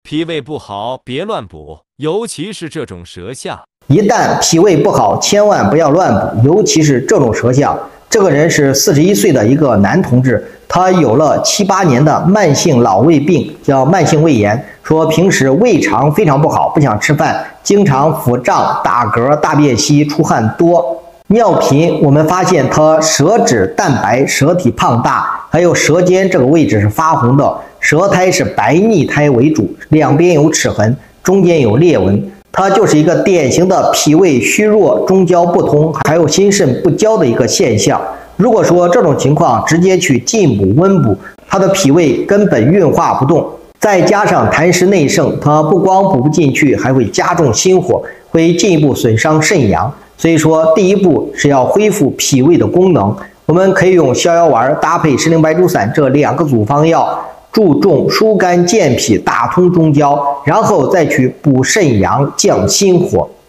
脾胃不好别乱补，尤其是这种舌象。 一旦脾胃不好，千万不要乱补，尤其是这种舌象。这个人是41岁的一个男同志，他有了7、8年的慢性老胃病，叫慢性胃炎。说平时胃肠非常不好，不想吃饭，经常腹胀、打嗝、大便稀、出汗多。尿频，我们发现他舌质淡白，舌体胖大，还有舌尖这个位置是发红的，舌苔是白腻苔为主，两边有齿痕，中间有裂纹。它就是一个典型的脾胃虚弱、中焦不通，还有心肾不交的一个现象。如果说这种情况直接去进补温补，它的脾胃根本运化不动，再加上痰湿内盛，它不光补不进去，还会加重心火，会进一步损伤肾阳。所以说，第一步是要恢复脾胃的功能。我们可以用逍遥丸搭配石苓白术散这2个组方药，注重疏肝健脾、打通中焦，然后再去补肾阳、降心火。